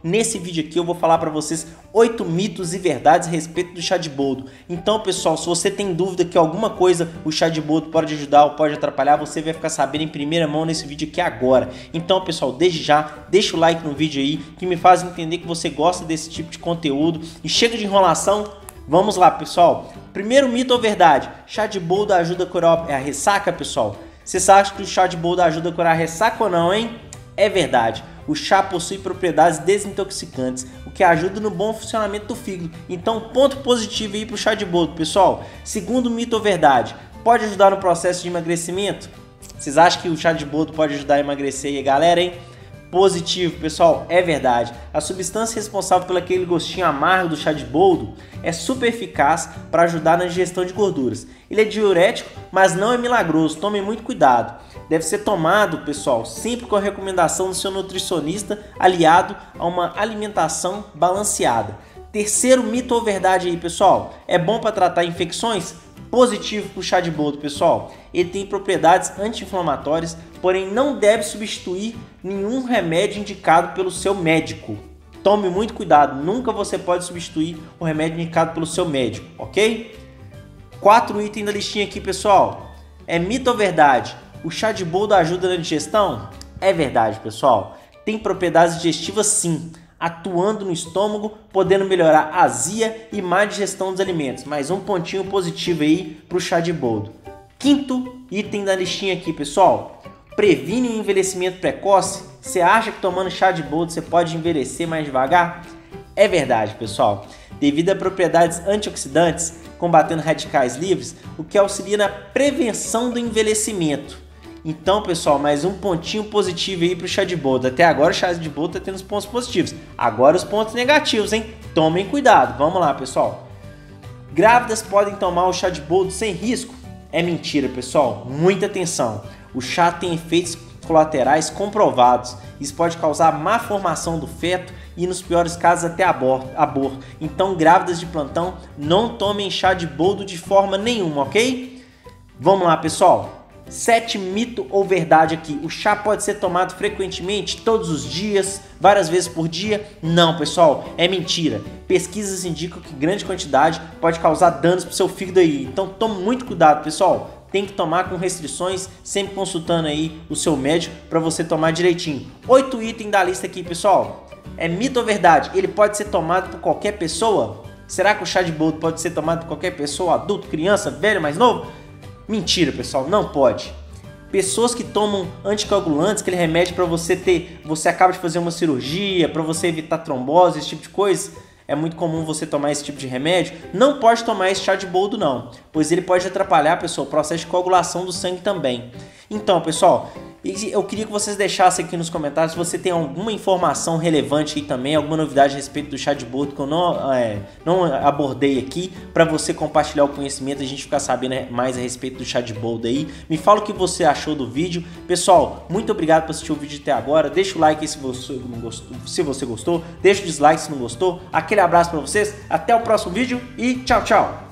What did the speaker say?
Nesse vídeo aqui eu vou falar para vocês 8 mitos e verdades a respeito do chá de boldo. Então, pessoal, se você tem dúvida que alguma coisa o chá de boldo pode ajudar ou pode atrapalhar, você vai ficar sabendo em primeira mão nesse vídeo aqui agora. Então, pessoal, desde já, deixa o like no vídeo aí, que me faz entender que você gosta desse tipo de conteúdo. E chega de enrolação, vamos lá, pessoal. Primeiro mito ou verdade, chá de boldo ajuda a curar a ressaca, pessoal? Vocês acham que o chá de boldo ajuda a curar a ressaca ou não, hein? É verdade. O chá possui propriedades desintoxicantes, o que ajuda no bom funcionamento do fígado. Então, ponto positivo aí para o chá de boldo, pessoal. Segundo mito ou verdade, pode ajudar no processo de emagrecimento? Vocês acham que o chá de boldo pode ajudar a emagrecer aí, galera, hein? Positivo, pessoal, é verdade. A substância responsável pelo aquele gostinho amargo do chá de boldo é super eficaz para ajudar na digestão de gorduras. Ele é diurético, mas não é milagroso, tomem muito cuidado. Deve ser tomado, pessoal, sempre com a recomendação do seu nutricionista, aliado a uma alimentação balanceada. Terceiro mito ou verdade aí, pessoal, é bom para tratar infecções? Positivo para o chá de boldo, pessoal. Ele tem propriedades anti-inflamatórias, porém não deve substituir nenhum remédio indicado pelo seu médico. Tome muito cuidado, nunca você pode substituir o remédio indicado pelo seu médico, ok? 4 itens da listinha aqui, pessoal. É mito ou verdade? O chá de boldo ajuda na digestão? É verdade, pessoal. Tem propriedades digestivas sim, atuando no estômago, podendo melhorar a azia e má digestão dos alimentos. Mais um pontinho positivo aí para o chá de boldo. Quinto item da listinha aqui, pessoal. Previne o envelhecimento precoce? Você acha que tomando chá de boldo você pode envelhecer mais devagar? É verdade, pessoal. Devido a propriedades antioxidantes, combatendo radicais livres, o que auxilia na prevenção do envelhecimento. Então, pessoal, mais um pontinho positivo aí para o chá de boldo. Até agora o chá de boldo está tendo os pontos positivos. Agora os pontos negativos, hein? Tomem cuidado. Vamos lá, pessoal. Grávidas podem tomar o chá de boldo sem risco? É mentira, pessoal. Muita atenção. O chá tem efeitos colaterais comprovados. Isso pode causar má formação do feto e, nos piores casos, até aborto. Então, grávidas de plantão, não tomem chá de boldo de forma nenhuma, ok? Vamos lá, pessoal. 7 mito ou verdade aqui. O chá pode ser tomado frequentemente, todos os dias, várias vezes por dia? Não, pessoal, é mentira. Pesquisas indicam que grande quantidade pode causar danos para o seu fígado aí. Então tome muito cuidado, pessoal. Tem que tomar com restrições, sempre consultando aí o seu médico para você tomar direitinho. 8 itens da lista aqui, pessoal. É mito ou verdade? Ele pode ser tomado por qualquer pessoa? Será que o chá de boldo pode ser tomado por qualquer pessoa, adulto, criança, velho, mais novo? Mentira, pessoal, não pode. Pessoas que tomam anticoagulantes, aquele remédio para você acaba de fazer uma cirurgia, para você evitar trombose, esse tipo de coisa, é muito comum você tomar esse tipo de remédio, não pode tomar esse chá de boldo não, pois ele pode atrapalhar, pessoal, o processo de coagulação do sangue também. Então, pessoal, eu queria que vocês deixassem aqui nos comentários se você tem alguma informação relevante aí também, alguma novidade a respeito do chá de boldo que eu não abordei aqui, para você compartilhar o conhecimento e a gente ficar sabendo mais a respeito do chá de boldo aí. Me fala o que você achou do vídeo. Pessoal, muito obrigado por assistir o vídeo até agora. Deixa o like aí se você gostou, deixa o dislike se não gostou. Aquele abraço para vocês, até o próximo vídeo e tchau, tchau!